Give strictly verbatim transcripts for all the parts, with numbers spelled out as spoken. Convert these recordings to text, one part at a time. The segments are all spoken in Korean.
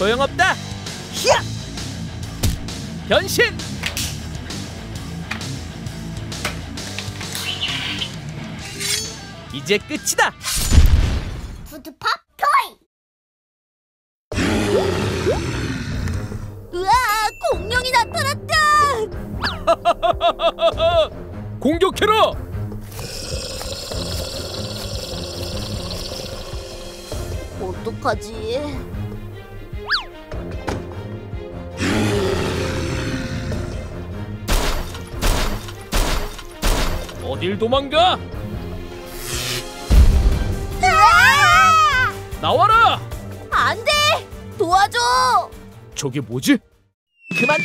소용없다. 히야! 변신! 이제 끝이다. 푸드팝 토이. 우와, 공룡이 나타났다. 공격해라. 어떡하지? 어딜 도망가? 으아! 나와라. 안 돼! 도와줘! 저게 뭐지? 그만둬!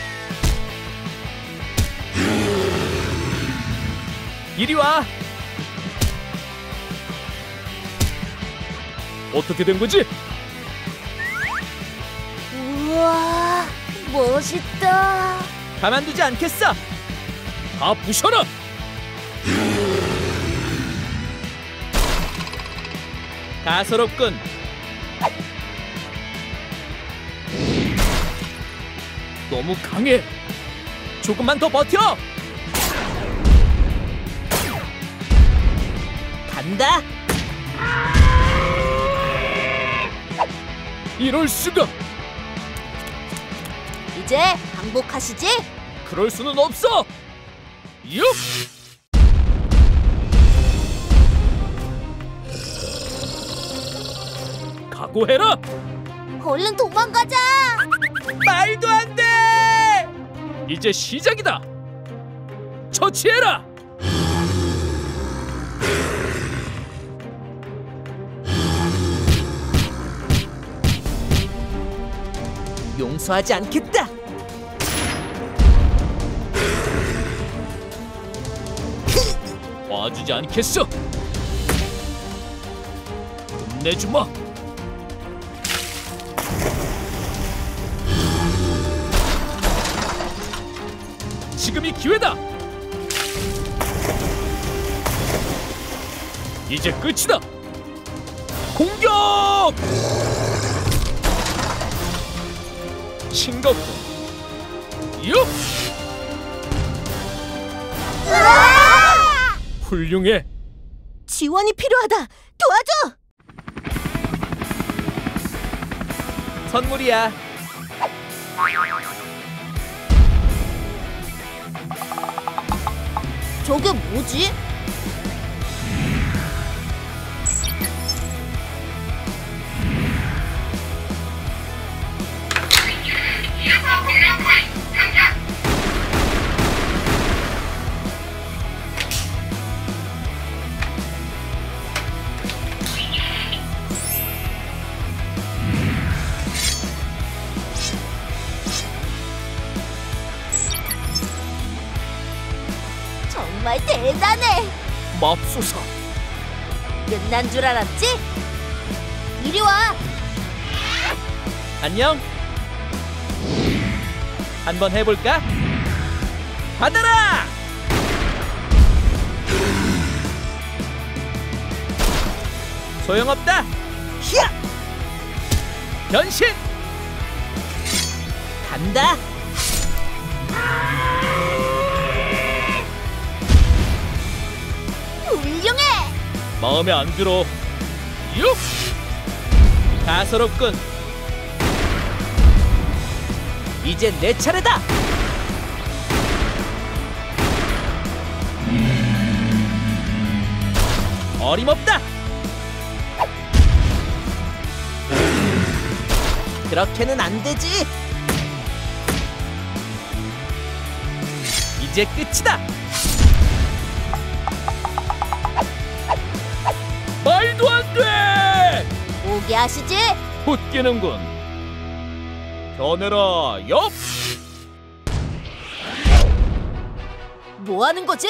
이리 와. 어떻게 된 거지? 우와, 멋있다. 가만두지 않겠어. 다 부셔라. 가소롭군. 너무 강해. 조금만 더 버텨. 간다. 이럴 수가. 이제 항복하시지? 그럴 수는 없어. 육. 각오해라. 얼른 도망가자. 말도 안 돼. 이제 시작이다. 처치해라. 용서하지 않겠다. 봐주지 않겠어. 혼내주마. 지금이 기회다. 이제 끝이다. 공격! 싱겁군. 육! 훌륭해. 지원이 필요하다. 도와줘. 선물이야. 저게 뭐지? 정말 대단해. 맙소사. 끝난 줄 알았지? 이리 와. 안녕. 한번 해볼까? 받아라. 소용없다. 히야! 변신. 간다. 훌륭해. 마음에 안 들어. 육! 가소롭군. 이제 내 차례다. 어림없다. 그렇게는 안 되지. 이제 끝이다. 말도 안 돼! 포기하시지? 웃기는군. 변해라, 엽! 뭐 하는 거지?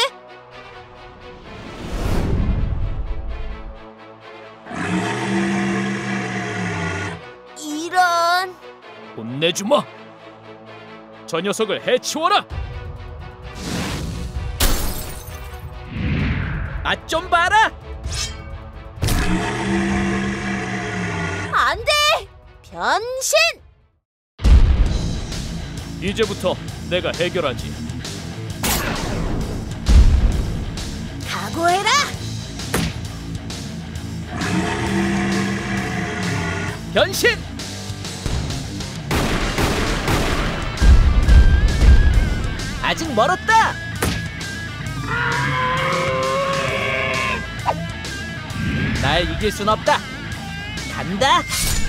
이런. 혼내주마. 저 녀석을 해치워라. 맛 좀 봐라. 안 돼! 변신! 이제부터 내가 해결하지. 각오해라! 변신! 아직 멀었다. 날 이길 순 없다. 간다.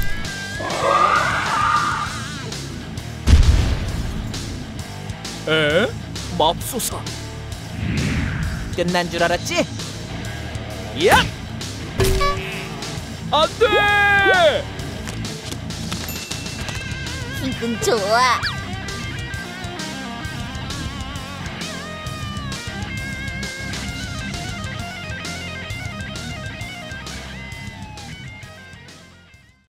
에? 맙소사. 끝난 줄 알았지? 야! 안 돼! 기분 좋아.